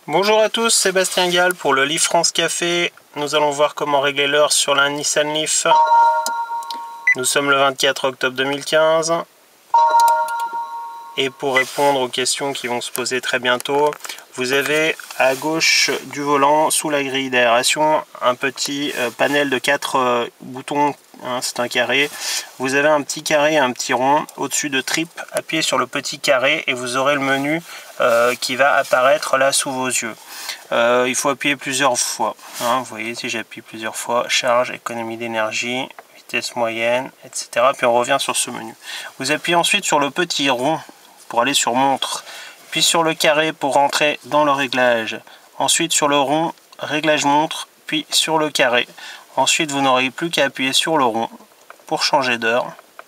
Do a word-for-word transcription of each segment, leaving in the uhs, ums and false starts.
Bonjour à tous, Sébastien Gall pour le Leaf France Café. Nous allons voir comment régler l'heure sur la Nissan Leaf. Nous sommes le vingt-quatre octobre deux mille quinze. Et pour répondre aux questions qui vont se poser très bientôt, vous avez à gauche du volant, sous la grille d'aération, un petit panel de quatre boutons, hein, c'est un carré. Vous avez un petit carré et un petit rond au-dessus de Trip. Appuyez sur le petit carré et vous aurez le menu euh, qui va apparaître là sous vos yeux. Euh, il faut appuyer plusieurs fois. Hein, vous voyez, si j'appuie plusieurs fois, charge, économie d'énergie, vitesse moyenne, et cetera. Puis on revient sur ce menu. Vous appuyez ensuite sur le petit rond pour aller sur montre, puis sur le carré pour rentrer dans le réglage, ensuite sur le rond, réglage montre, puis sur le carré. Ensuite vous n'aurez plus qu'à appuyer sur le rond pour changer d'heure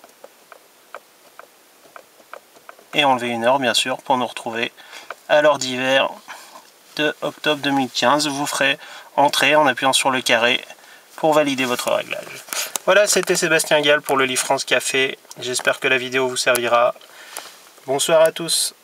et enlever une heure bien sûr pour nous retrouver à l'heure d'hiver de octobre deux mille quinze. Vous ferez entrer en appuyant sur le carré pour valider votre réglage. Voilà, c'était Sébastien Gall pour le Leaf France Café. J'espère que la vidéo vous servira. Bonsoir à tous.